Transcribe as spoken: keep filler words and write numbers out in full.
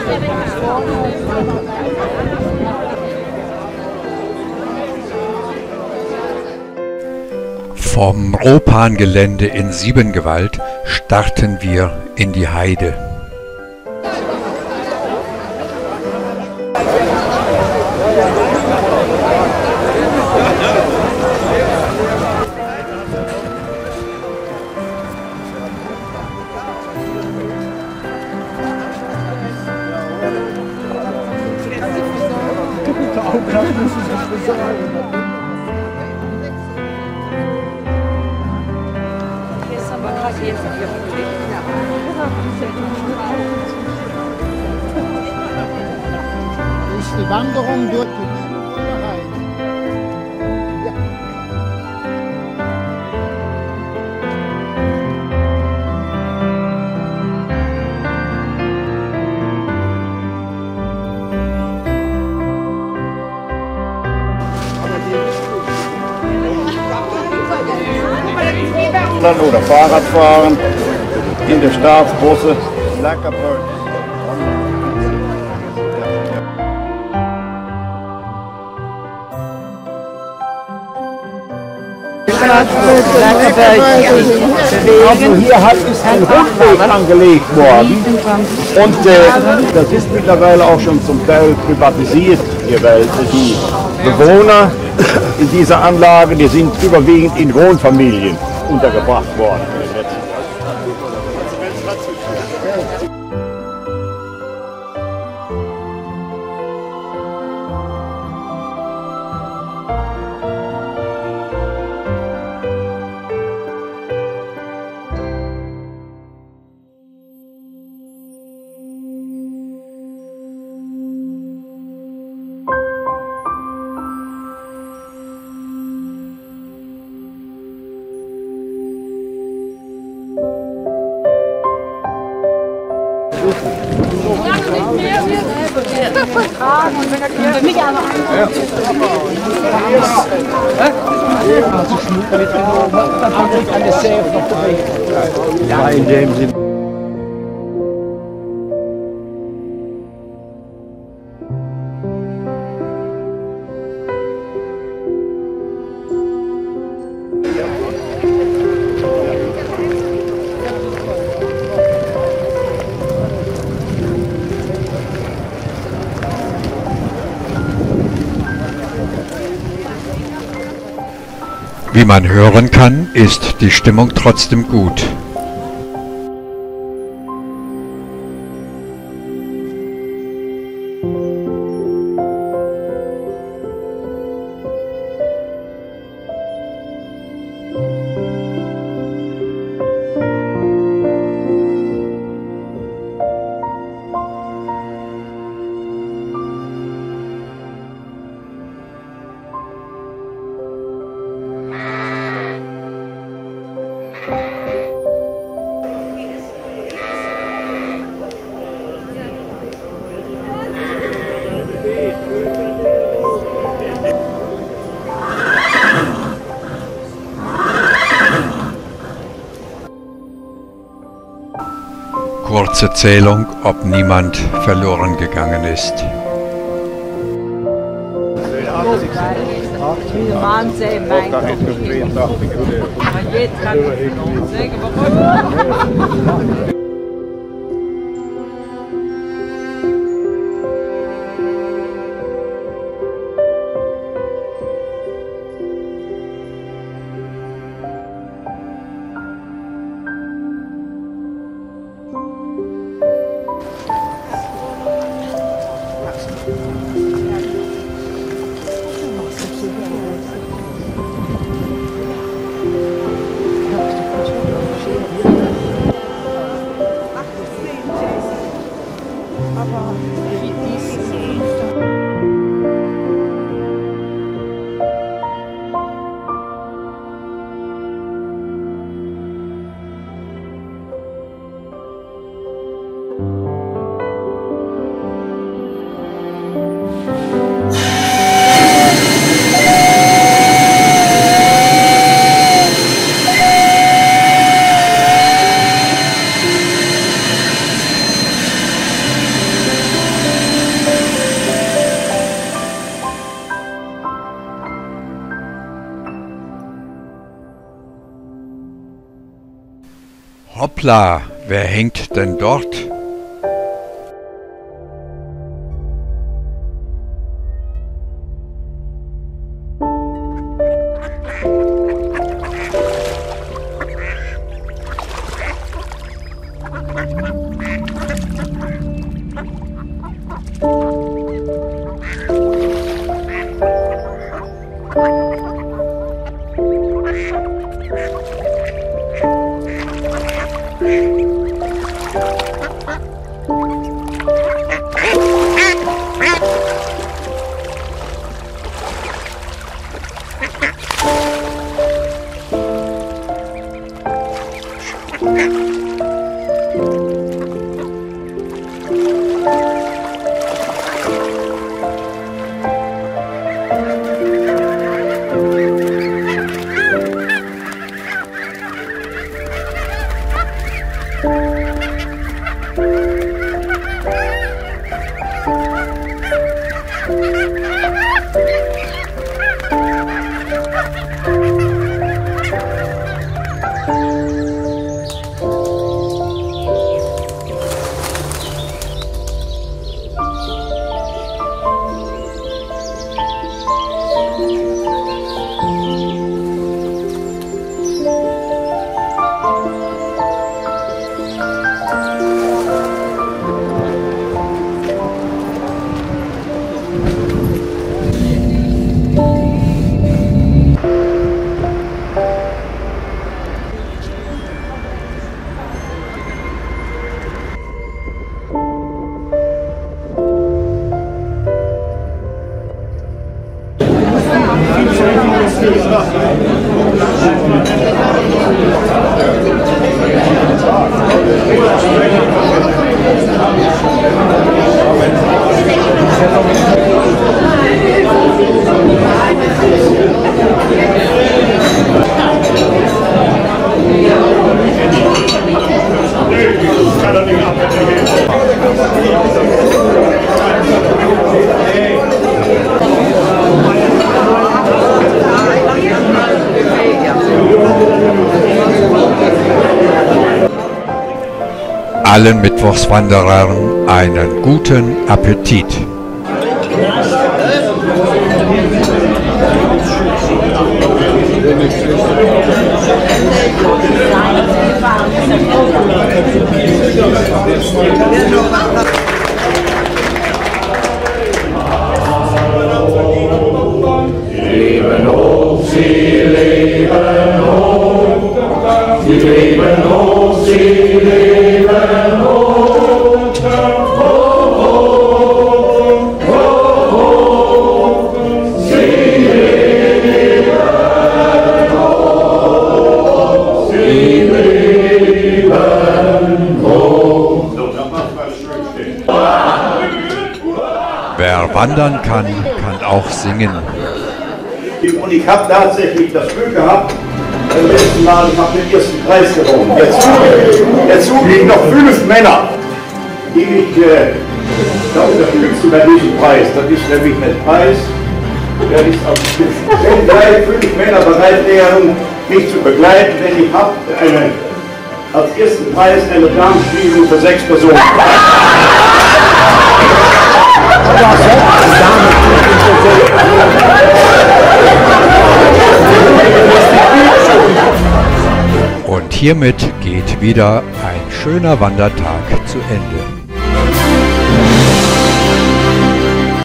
Vom Ropan-Gelände in Siebengewalt starten wir in die Heide. Das ist die Wanderung durch die Heide. Oder Fahrrad fahren, in der Staatsbusse, Leckerberg. Also hier hat ist ein Rundweg angelegt worden und äh, das ist mittlerweile auch schon zum Teil privatisiert, hier, weil die Bewohner in dieser Anlage, die sind überwiegend in Wohnfamilien untergebracht worden. Ja, in dem Sinne. Wie man hören kann, ist die Stimmung trotzdem gut. Kurze Zählung, ob niemand verloren gegangen ist. Wahnsinn, mein Gott. Und jetzt kann ich noch sagen, warum? Hoppla, wer hängt denn dort? Allen Mittwochswanderern einen guten Appetit. Leben hoch, sie leben hoch, sie leben hoch, sie leben hoch, hoch, hoch, hoch, hoch, sie leben hoch, sie leben hoch. Wer wandern kann, kann auch singen. Und ich habe tatsächlich das Glück gehabt, beim letzten Mal, ich habe den ersten Preis gewonnen. Jetzt, jetzt liegen noch fünf Männer, die ich äh, da unterstützen bei diesem Preis. Das ist nämlich ein Preis, der ist auf wenn drei, fünf Männer bereit wären, mich zu begleiten, denn ich habe als ersten Preis eine Darmspiegelung für sechs Personen. Und hiermit geht wieder ein schöner Wandertag zu Ende.